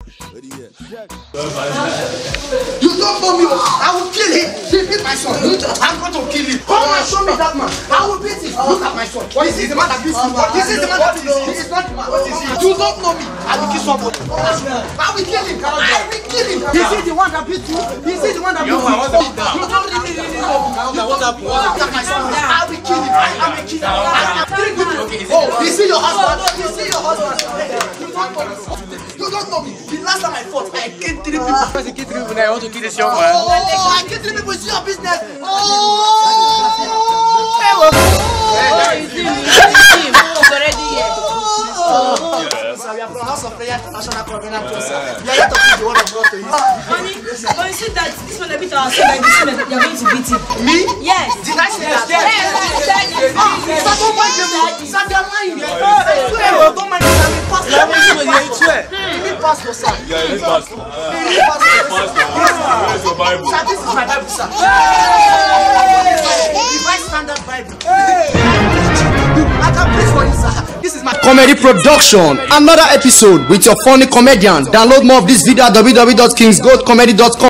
You don't know me. I will kill him. He beat my son. I'm going to kill him. Come on, show me that man. I will beat him. Look at my son. This is the man that beats me. This is the man that beats me. This is not the man. You don't know me. I will kill somebody. I will kill him. I will kill him. This is the one that beats you. This is the one that beats you. You don't really know me. Look at my son. I will kill him. I will kill him. Oh, you see your husband. You see your husband. You don't know me. The last time I fought, I killed 3 people. Because you kill 3 people, I want to kill this young man. Oh, I killed 3 people. It's your business. We are from House of Prayer International Covenant. We are here to preach the word of God to you. Honey, but you see that this one a bit our like this one, you're going to beat him. Me? Yes. Did I say that? Yes. Don't mind them. They are lying. I swear, don't mind them. I'm a pastor. You need pastor, sir. Yeah, you need pastor. Sir, this is my Bible, sir. Divine Standard Bible. I can preach for you, sir. This is my comedy production. Another episode with your funny comedian. Download more of this video at www.kingsgoldcomedy.com.